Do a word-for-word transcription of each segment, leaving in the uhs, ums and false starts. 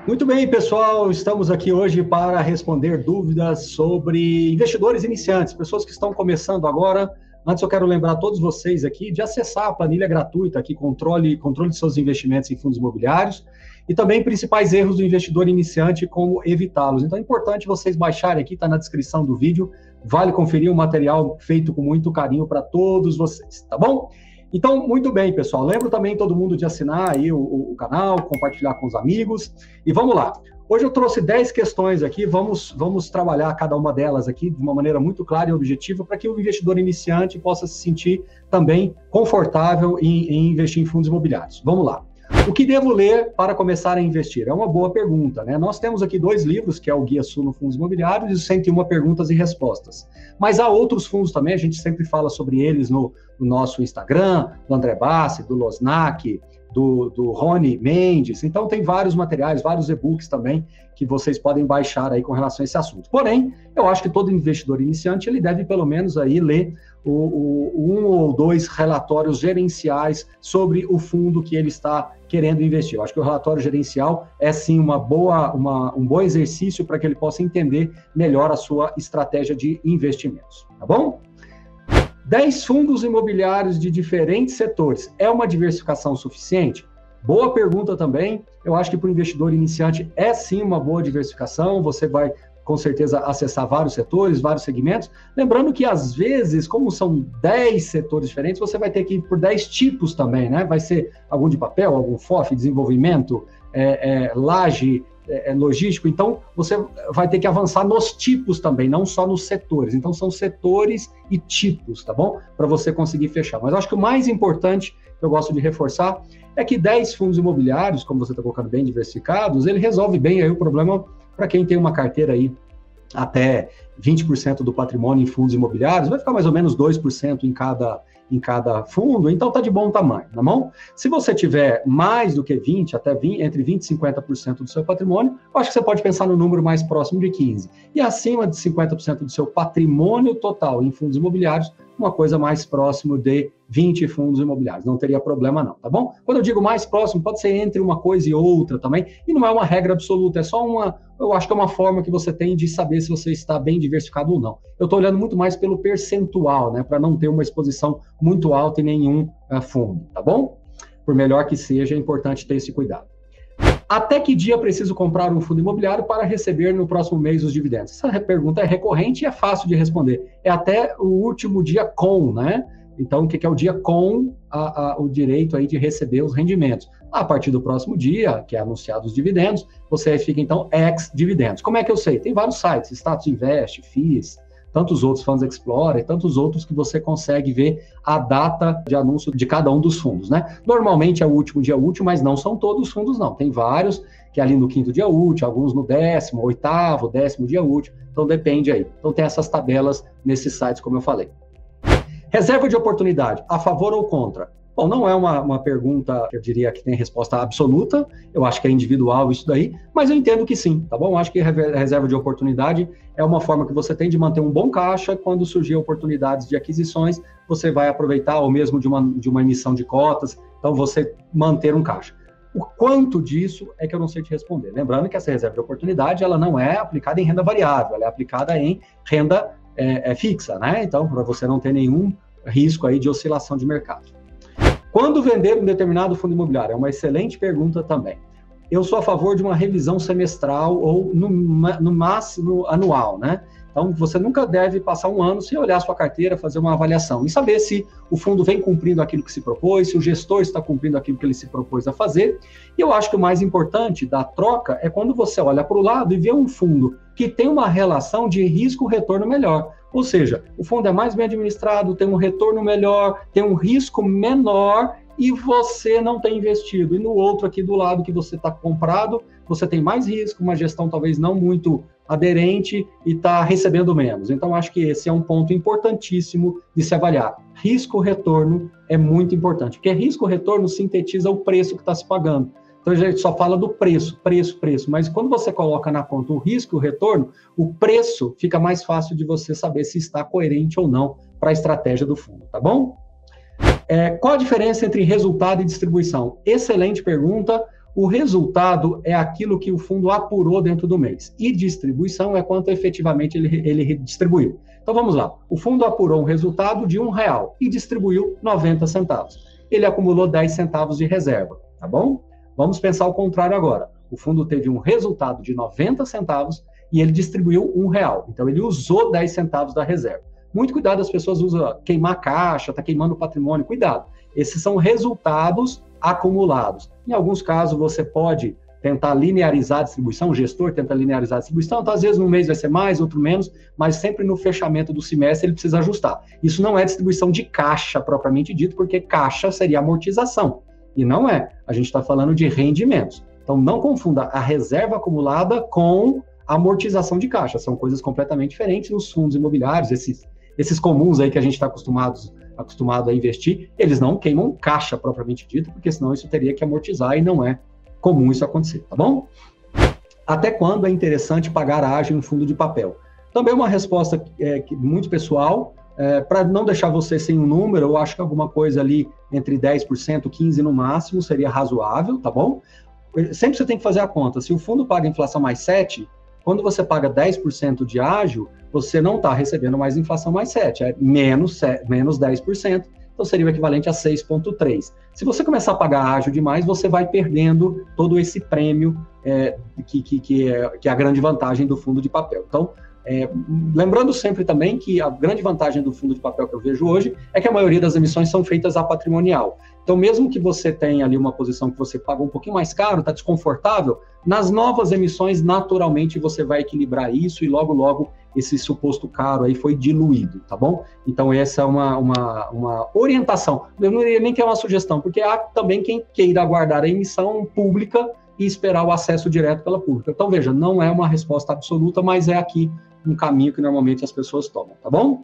Muito bem, pessoal, estamos aqui hoje para responder dúvidas sobre investidores iniciantes, pessoas que estão começando agora. Antes eu quero lembrar a todos vocês aqui de acessar a planilha gratuita aqui, controle, controle de seus investimentos em fundos imobiliários, e também principais erros do investidor iniciante, como evitá-los. Então é importante vocês baixarem aqui, está na descrição do vídeo, vale conferir um material feito com muito carinho para todos vocês, tá bom? Então, muito bem, pessoal. Lembro também todo mundo de assinar aí o, o canal, compartilhar com os amigos. E vamos lá. Hoje eu trouxe dez questões aqui, vamos, vamos trabalhar cada uma delas aqui de uma maneira muito clara e objetiva para que o investidor iniciante possa se sentir também confortável em, em investir em fundos imobiliários. Vamos lá. O que devo ler para começar a investir? É uma boa pergunta, né? Nós temos aqui dois livros, que é o Guia Suno Fundos Imobiliários e os cento e uma Perguntas e Respostas. Mas há outros fundos também, a gente sempre fala sobre eles no, no nosso Instagram, do André Bassi, do Losnak, do, do Rony Mendes. Então tem vários materiais, vários e-books também que vocês podem baixar aí com relação a esse assunto. Porém, eu acho que todo investidor iniciante, ele deve pelo menos aí ler o, o, um ou dois relatórios gerenciais sobre o fundo que ele está querendo investir. Eu acho que o relatório gerencial é sim uma boa, uma, um bom exercício para que ele possa entender melhor a sua estratégia de investimentos, tá bom? dez fundos imobiliários de diferentes setores. É uma diversificação suficiente? Boa pergunta também. Eu acho que para o investidor iniciante é sim uma boa diversificação. Você vai, com certeza, acessar vários setores, vários segmentos. Lembrando que, às vezes, como são dez setores diferentes, você vai ter que ir por dez tipos também, né? Vai ser algum de papel, algum F O F, desenvolvimento, é, é, laje, é, logístico. Então, você vai ter que avançar nos tipos também, não só nos setores. Então, são setores e tipos, tá bom? Para você conseguir fechar. Mas eu acho que o mais importante, que eu gosto de reforçar, é que dez fundos imobiliários, como você está colocando bem diversificados, ele resolve bem aí o problema para quem tem uma carteira aí até vinte por cento do patrimônio em fundos imobiliários, vai ficar mais ou menos dois por cento em cada, em cada fundo, então está de bom tamanho, tá bom? Se você tiver mais do que vinte, até vinte, entre vinte e cinquenta por cento do seu patrimônio, eu acho que você pode pensar no número mais próximo de quinze. E acima de cinquenta por cento do seu patrimônio total em fundos imobiliários, uma coisa mais próximo de vinte fundos imobiliários. Não teria problema não, tá bom? Quando eu digo mais próximo, pode ser entre uma coisa e outra também, e não é uma regra absoluta, é só uma, eu acho que é uma forma que você tem de saber se você está bem diversificado ou não. Eu estou olhando muito mais pelo percentual, né, para não ter uma exposição muito alta em nenhum uh, fundo, tá bom? Por melhor que seja, é importante ter esse cuidado. Até que dia preciso comprar um fundo imobiliário para receber no próximo mês os dividendos? Essa pergunta é recorrente e é fácil de responder. É até o último dia com, né? Então, o que é o dia com a, a, o direito aí de receber os rendimentos? A partir do próximo dia, que é anunciado os dividendos, você fica, então, ex-dividendos. Como é que eu sei? Tem vários sites, Status Invest, F I S, tantos outros, Funds Explorer, tantos outros que você consegue ver a data de anúncio de cada um dos fundos, né? Normalmente é o último dia útil, mas não são todos os fundos, não. Tem vários que é ali no quinto dia útil, alguns no décimo, oitavo, décimo dia útil, então depende aí. Então tem essas tabelas nesses sites, como eu falei. Reserva de oportunidade, a favor ou contra? Bom, não é uma, uma pergunta, eu diria que tem resposta absoluta, eu acho que é individual isso daí, mas eu entendo que sim, tá bom? Eu acho que reserva de oportunidade é uma forma que você tem de manter um bom caixa, quando surgir oportunidades de aquisições, você vai aproveitar, ou mesmo de uma, de uma emissão de cotas, então você manter um caixa. O quanto disso é que eu não sei te responder. Lembrando que essa reserva de oportunidade, ela não é aplicada em renda variável, ela é aplicada em renda é, é fixa, né? Então, para você não ter nenhum risco aí de oscilação de mercado. Quando vender um determinado fundo imobiliário? É uma excelente pergunta também. Eu sou a favor de uma revisão semestral ou no, no máximo anual, né? Então, você nunca deve passar um ano sem olhar a sua carteira, fazer uma avaliação e saber se o fundo vem cumprindo aquilo que se propôs, se o gestor está cumprindo aquilo que ele se propôs a fazer. E eu acho que o mais importante da troca é quando você olha para o lado e vê um fundo que tem uma relação de risco-retorno melhor. Ou seja, o fundo é mais bem administrado, tem um retorno melhor, tem um risco menor e você não tem investido. E no outro aqui do lado que você está comprado, você tem mais risco, uma gestão talvez não muito aderente e está recebendo menos. Então, acho que esse é um ponto importantíssimo de se avaliar. Risco-retorno é muito importante, porque risco-retorno sintetiza o preço que está se pagando. Então, a gente só fala do preço, preço, preço. Mas quando você coloca na conta o risco e o retorno, o preço fica mais fácil de você saber se está coerente ou não para a estratégia do fundo, tá bom? É, qual a diferença entre resultado e distribuição? Excelente pergunta. O resultado é aquilo que o fundo apurou dentro do mês. E distribuição é quanto efetivamente ele, ele distribuiu. Então vamos lá. O fundo apurou um resultado de um real e distribuiu noventa centavos. Ele acumulou dez centavos de reserva, tá bom? Vamos pensar o contrário agora. O fundo teve um resultado de noventa centavos e ele distribuiu um real. Então ele usou dez centavos da reserva. Muito cuidado, as pessoas usam queimar caixa, tá queimando o patrimônio. Cuidado. Esses são resultados acumulados. Em alguns casos, você pode tentar linearizar a distribuição, o gestor tenta linearizar a distribuição, então às vezes no mês vai ser mais, outro menos, mas sempre no fechamento do semestre ele precisa ajustar. Isso não é distribuição de caixa propriamente dito, porque caixa seria amortização, e não é. A gente está falando de rendimentos. Então não confunda a reserva acumulada com a amortização de caixa, são coisas completamente diferentes. Nos fundos imobiliários, esses, esses comuns aí que a gente está acostumados acostumado a investir, eles não queimam caixa propriamente dito, porque senão isso teria que amortizar e não é comum isso acontecer, tá bom? Até quando é interessante pagar ágio em fundo de papel? Também uma resposta é, muito pessoal, é, para não deixar você sem um número, eu acho que alguma coisa ali entre dez por cento, quinze por cento no máximo seria razoável, tá bom? Sempre você tem que fazer a conta. Se o fundo paga inflação mais sete, quando você paga dez por cento de ágio, você não está recebendo mais inflação mais sete, é menos, menos dez por cento, então seria o equivalente a seis vírgula três. Se você começar a pagar ágio demais, você vai perdendo todo esse prêmio é, que, que, que, é, que é a grande vantagem do fundo de papel. Então, é, lembrando sempre também que a grande vantagem do fundo de papel que eu vejo hoje é que a maioria das emissões são feitas a patrimonial. Então, mesmo que você tenha ali uma posição que você pagou um pouquinho mais caro, está desconfortável, nas novas emissões, naturalmente, você vai equilibrar isso e logo, logo, esse suposto caro aí foi diluído, tá bom? Então, essa é uma, uma, uma orientação. Eu não iria nem ter uma sugestão, porque há também quem queira aguardar a emissão pública e esperar o acesso direto pela pública. Então, veja, não é uma resposta absoluta, mas é aqui um caminho que normalmente as pessoas tomam, tá bom?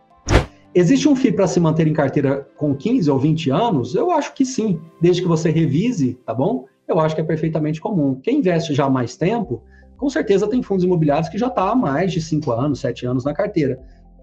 Existe um F I I para se manter em carteira com quinze ou vinte anos? Eu acho que sim, desde que você revise, tá bom? Eu acho que é perfeitamente comum. Quem investe já há mais tempo, com certeza tem fundos imobiliários que já está há mais de cinco anos, sete anos na carteira.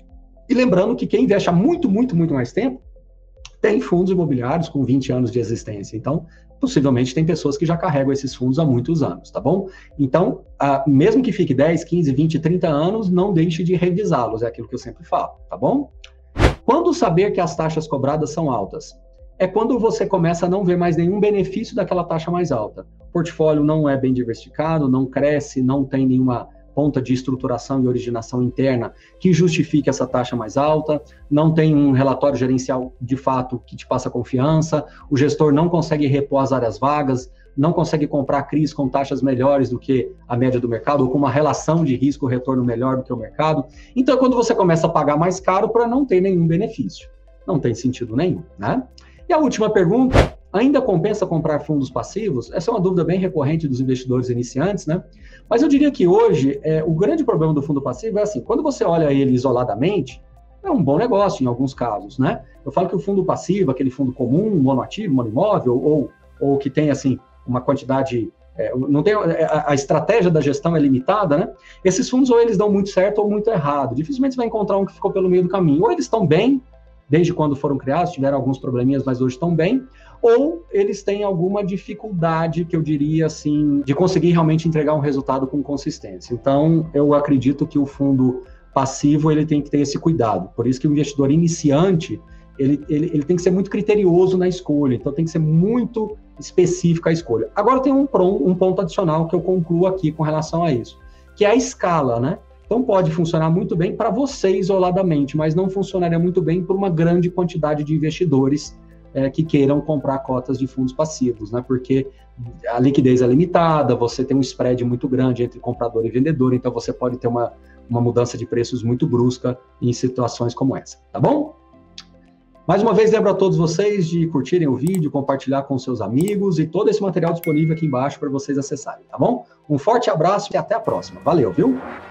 E lembrando que quem investe há muito, muito, muito mais tempo, tem fundos imobiliários com vinte anos de existência. Então, possivelmente tem pessoas que já carregam esses fundos há muitos anos, tá bom? Então, ah, mesmo que fique dez, quinze, vinte, trinta anos, não deixe de revisá-los, é aquilo que eu sempre falo, tá bom? Quando saber que as taxas cobradas são altas? É quando você começa a não ver mais nenhum benefício daquela taxa mais alta. O portfólio não é bem diversificado, não cresce, não tem nenhuma ponta de estruturação e originação interna que justifique essa taxa mais alta, não tem um relatório gerencial de fato que te passa confiança, o gestor não consegue repor as áreas vagas, não consegue comprar C R Is com taxas melhores do que a média do mercado, ou com uma relação de risco-retorno melhor do que o mercado. Então, é quando você começa a pagar mais caro para não ter nenhum benefício. Não tem sentido nenhum, né? E a última pergunta, ainda compensa comprar fundos passivos? Essa é uma dúvida bem recorrente dos investidores iniciantes, né? Mas eu diria que hoje, é, o grande problema do fundo passivo é assim, quando você olha ele isoladamente, é um bom negócio em alguns casos, né? Eu falo que o fundo passivo, aquele fundo comum, monoativo, monoimóvel, ou, ou que tem, assim, uma quantidade, é, não tem, a, a estratégia da gestão é limitada, né? Esses fundos ou eles dão muito certo ou muito errado. Dificilmente você vai encontrar um que ficou pelo meio do caminho. Ou eles estão bem, desde quando foram criados, tiveram alguns probleminhas, mas hoje estão bem, ou eles têm alguma dificuldade, que eu diria assim, de conseguir realmente entregar um resultado com consistência. Então, eu acredito que o fundo passivo, ele tem que ter esse cuidado. Por isso que o investidor iniciante, ele, ele, ele tem que ser muito criterioso na escolha, então tem que ser muito específica a escolha. Agora tem um, um ponto adicional que eu concluo aqui com relação a isso, que é a escala, né? Então pode funcionar muito bem para você isoladamente, mas não funcionaria muito bem para uma grande quantidade de investidores é, que queiram comprar cotas de fundos passivos, né? Porque a liquidez é limitada, você tem um spread muito grande entre comprador e vendedor, então você pode ter uma, uma mudança de preços muito brusca em situações como essa, tá bom? Mais uma vez, lembro a todos vocês de curtirem o vídeo, compartilhar com seus amigos e todo esse material disponível aqui embaixo para vocês acessarem, tá bom? Um forte abraço e até a próxima. Valeu, viu?